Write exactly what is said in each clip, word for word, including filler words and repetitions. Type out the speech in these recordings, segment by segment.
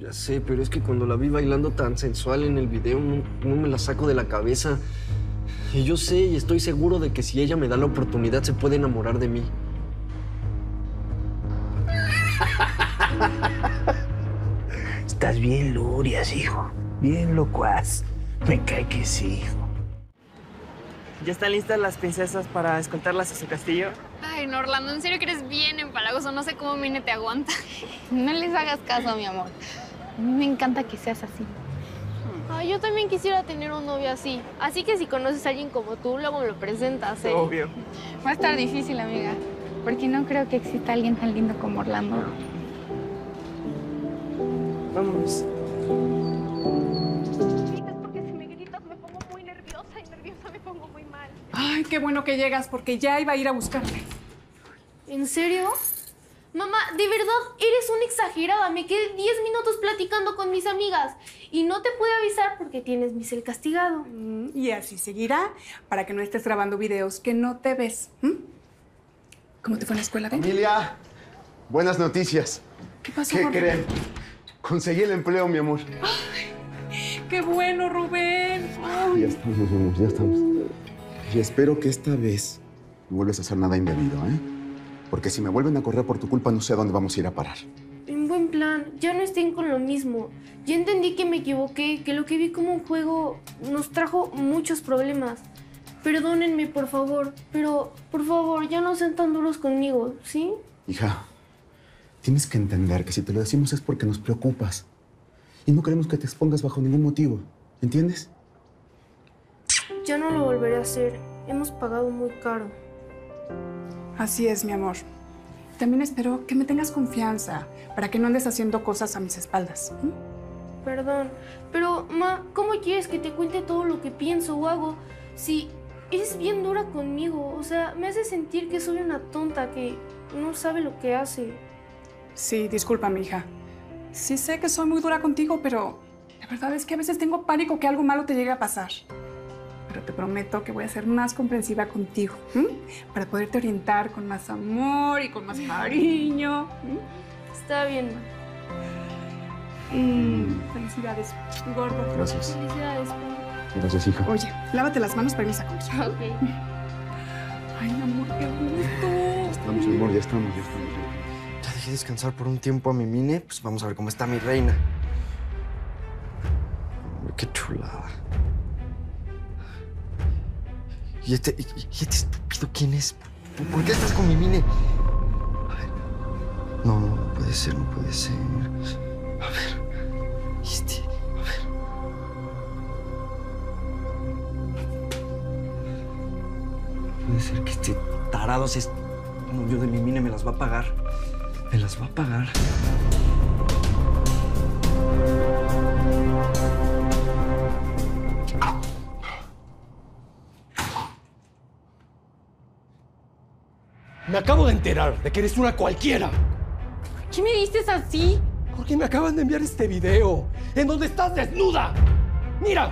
Ya sé, pero es que cuando la vi bailando tan sensual en el video, no, no me la saco de la cabeza. Y yo sé y estoy seguro de que si ella me da la oportunidad, se puede enamorar de mí. Estás bien lurias, hijo. Bien locuaz. Me cae que sí, hijo. ¿Ya están listas las princesas para escoltarlas a su castillo? Ay, no, Orlando, en serio que eres bien empalagoso. No sé cómo Mine te aguanta. No les hagas caso, mi amor. A mí me encanta que seas así. Ay, yo también quisiera tener un novio así. Así que si conoces a alguien como tú, luego me lo presentas, ¿eh? Obvio. Va a estar difícil, amiga. Porque no creo que exista alguien tan lindo como Orlando. Vámonos. Porque si me gritas me pongo muy nerviosa y nerviosa me pongo muy mal. Ay, qué bueno que llegas, porque ya iba a ir a buscarte. ¿En serio? Mamá, de verdad, eres una exagerada. Me quedé diez minutos platicando con mis amigas y no te pude avisar porque tienes mi cel castigado. Mm, y así seguirá, para que no estés grabando videos que no te ves. ¿Mm? ¿Cómo te fue en la escuela, Ben? Familia, buenas noticias. ¿Qué pasó, ¿Qué Jorge? creen? Conseguí el empleo, mi amor. Ay, ¡qué bueno, Rubén! Ay. Ya estamos, mi amor, ya estamos. Y espero que esta vez no vuelvas a hacer nada indebido, ¿eh? Porque si me vuelven a correr por tu culpa, no sé a dónde vamos a ir a parar. En buen plan, ya no estén con lo mismo. Ya entendí que me equivoqué, que lo que vi como un juego nos trajo muchos problemas. Perdónenme, por favor, pero por favor, ya no sean tan duros conmigo, ¿sí? Hija, tienes que entender que si te lo decimos es porque nos preocupas. Y no queremos que te expongas bajo ningún motivo, ¿entiendes? Ya no lo volveré a hacer. Hemos pagado muy caro. Así es, mi amor. También espero que me tengas confianza para que no andes haciendo cosas a mis espaldas. ¿Mm? Perdón, pero, ma, ¿cómo quieres que te cuente todo lo que pienso o hago si eres bien dura conmigo? O sea, me hace sentir que soy una tonta que no sabe lo que hace. Sí, disculpa, mi hija. Sí sé que soy muy dura contigo, pero la verdad es que a veces tengo pánico que algo malo te llegue a pasar. Pero te prometo que voy a ser más comprensiva contigo, ¿m? Para poderte orientar con más amor y con más cariño. ¿M? Está bien, ma. Mm, felicidades, gordo. Gracias. Felicidades, ma. Gracias, hija. Oye, lávate las manos para irme a comer. Ok. Ay, amor, qué gusto. Ya estamos, mi amor, ya estamos, ya estamos. Ya dejé descansar por un tiempo a mi Mine, pues vamos a ver cómo está mi reina. Hombre, qué chulada. ¿Y este, y, y este estúpido quién es? ¿Por, por qué estás con mi Mine? A ver. No, no, no puede ser, no puede ser. A ver. Este, a ver. Puede ser que este tarado se novio de mi Mine me las va a pagar. Me las va a pagar. Me acabo de enterar de que eres una cualquiera. ¿Qué me dices así? Porque me acaban de enviar este video en donde estás desnuda. ¡Mira!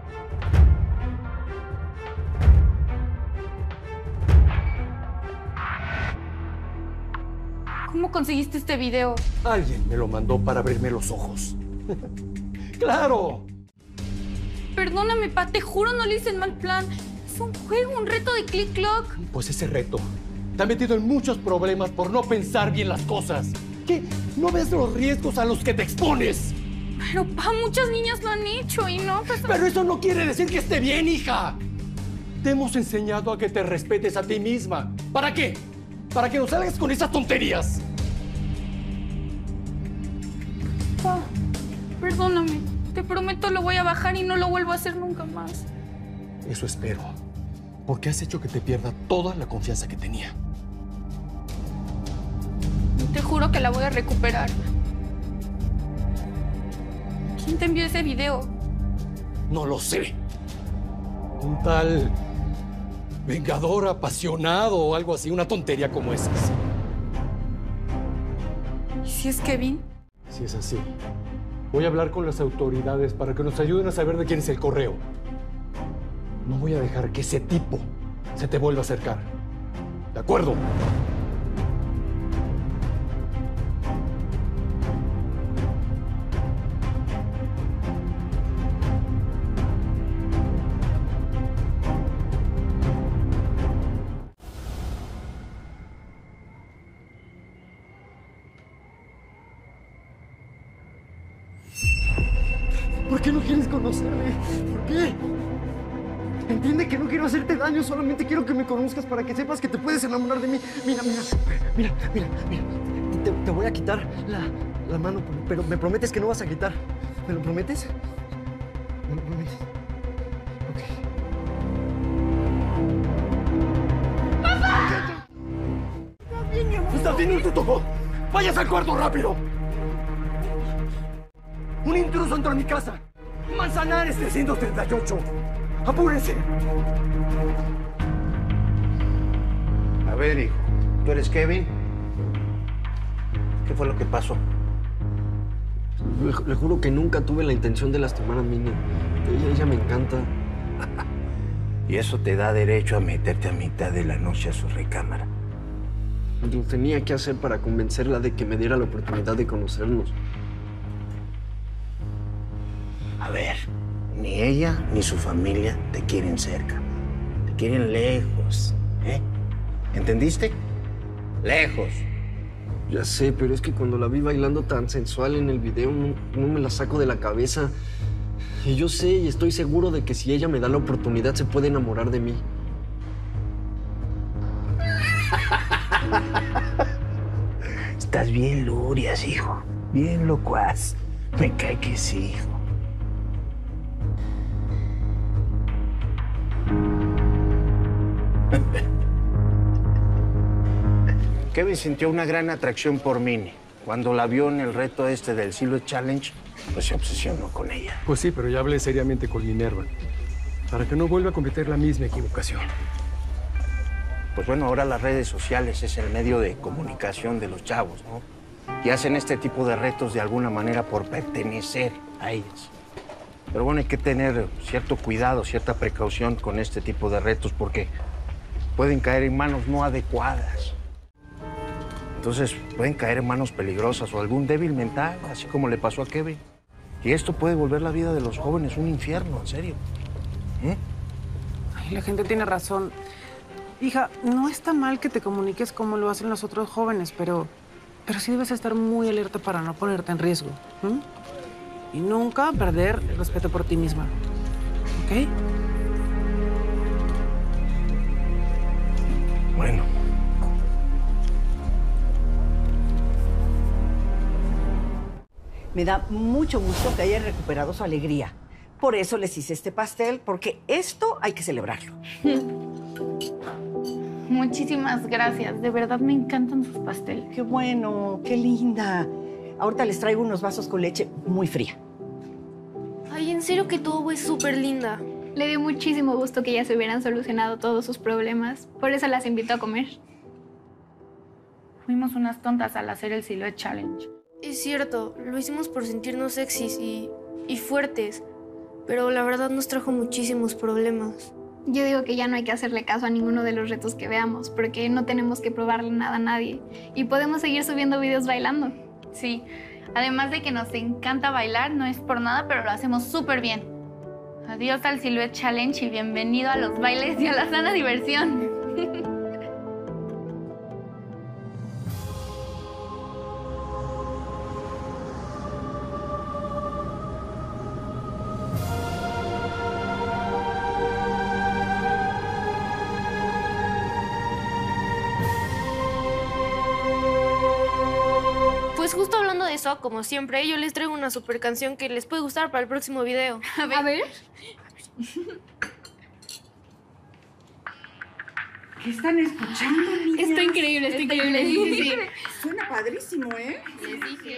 ¿Cómo conseguiste este video? Alguien me lo mandó para abrirme los ojos. ¡Claro! Perdóname, pa, te juro no le hice en mal plan. Es un juego, un reto de Click Clock. Pues ese reto te ha metido en muchos problemas por no pensar bien las cosas. ¿Qué? ¿No ves los riesgos a los que te expones? Pero, pa, muchas niñas lo han hecho y no... Pues... Pero eso no quiere decir que esté bien, hija. Te hemos enseñado a que te respetes a ti misma. ¿Para qué? Para que no salgas con esas tonterías. Pa, perdóname. Te prometo lo voy a bajar y no lo vuelvo a hacer nunca más. Eso espero. Porque has hecho que te pierda toda la confianza que tenía. Te juro que la voy a recuperar. ¿Quién te envió ese video? No lo sé. Un tal vengador apasionado o algo así, una tontería como esas. ¿Y si es Kevin? Si es así, voy a hablar con las autoridades para que nos ayuden a saber de quién es el correo. No voy a dejar que ese tipo se te vuelva a acercar. ¿De acuerdo? ¿Por qué no quieres conocerme? ¿Por qué? Entiende que no quiero hacerte daño, solamente quiero que me conozcas para que sepas que te puedes enamorar de mí. Mira, mira, mira, mira, mira. Te, te voy a quitar la, la mano, pero me prometes que no vas a gritar. ¿Me lo prometes? ¿Me lo prometes? Ok. ¡Papá! ¿Estás bien, mi amor? ¿Estás bien, un tutojo? ¡Vayas al cuarto rápido! ¡Un intruso entró en mi casa! ¡Manzanares trescientos treinta y ocho! ¡Apúrense! A ver, hijo, ¿tú eres Kevin? ¿Qué fue lo que pasó? Le, le juro que nunca tuve la intención de lastimar a Minnie. Ella, ella me encanta. Y eso te da derecho a meterte a mitad de la noche a su recámara. Lo tenía que hacer para convencerla de que me diera la oportunidad de conocernos. A ver, ni ella ni su familia te quieren cerca. Te quieren lejos, ¿eh? ¿Entendiste? Lejos. Ya sé, pero es que cuando la vi bailando tan sensual en el video, no, no me la saco de la cabeza. Y yo sé y estoy seguro de que si ella me da la oportunidad, se puede enamorar de mí. Estás bien lurias, hijo. Bien locuaz. Me cae que sí, hijo. Kevin sintió una gran atracción por Minnie. Cuando la vio en el reto este del Silhouette Challenge, pues se obsesionó con ella. Pues sí, pero ya hablé seriamente con Minerva, para que no vuelva a cometer la misma equivocación. Pues bueno, ahora las redes sociales es el medio de comunicación de los chavos, ¿no? Y hacen este tipo de retos de alguna manera por pertenecer a ellas. Pero bueno, hay que tener cierto cuidado, cierta precaución con este tipo de retos porque pueden caer en manos no adecuadas. Entonces, pueden caer en manos peligrosas o algún débil mental, así como le pasó a Kevin. Y esto puede volver la vida de los jóvenes un infierno, en serio. ¿Eh? Ay, la gente tiene razón. Hija, no está mal que te comuniques como lo hacen los otros jóvenes, pero, pero sí debes estar muy alerta para no ponerte en riesgo. ¿Mm? Y nunca perder el respeto por ti misma. ¿Ok? Bueno. Me da mucho gusto que hayan recuperado su alegría. Por eso les hice este pastel, porque esto hay que celebrarlo. Muchísimas gracias. De verdad me encantan sus pasteles. Qué bueno, qué linda. Ahorita les traigo unos vasos con leche muy fría. Ay, en serio que todo es súper linda. Le dio muchísimo gusto que ya se hubieran solucionado todos sus problemas. Por eso las invito a comer. Fuimos unas tontas al hacer el Silhouette Challenge. Es cierto, lo hicimos por sentirnos sexys y, y fuertes, pero la verdad nos trajo muchísimos problemas. Yo digo que ya no hay que hacerle caso a ninguno de los retos que veamos, porque no tenemos que probarle nada a nadie. Y podemos seguir subiendo videos bailando. Sí, además de que nos encanta bailar, no es por nada, pero lo hacemos súper bien. Adiós al Silhouette Challenge y bienvenido a los bailes y a la sana diversión. Pues justo hablando de eso, como siempre, yo les traigo una super canción que les puede gustar para el próximo video. A ver. A ver. ¿Qué están escuchando, niñas? Está increíble, está increíble. Sí, sí. Suena padrísimo, ¿eh? Les dije.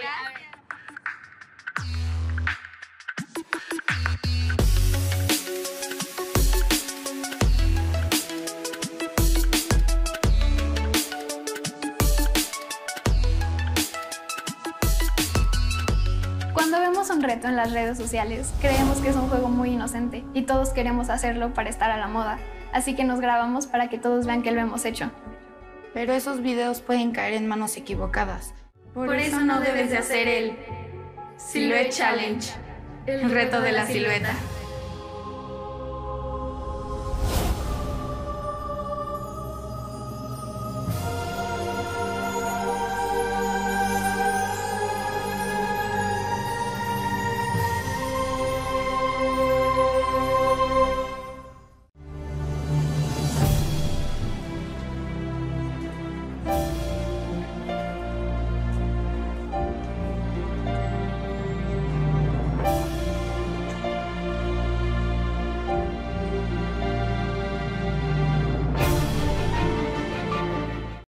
Cuando vemos un reto en las redes sociales, creemos que es un juego muy inocente y todos queremos hacerlo para estar a la moda. Así que nos grabamos para que todos vean que lo hemos hecho. Pero esos videos pueden caer en manos equivocadas. Por, Por eso no debes de hacer el Silhouette Challenge, el reto de la silueta.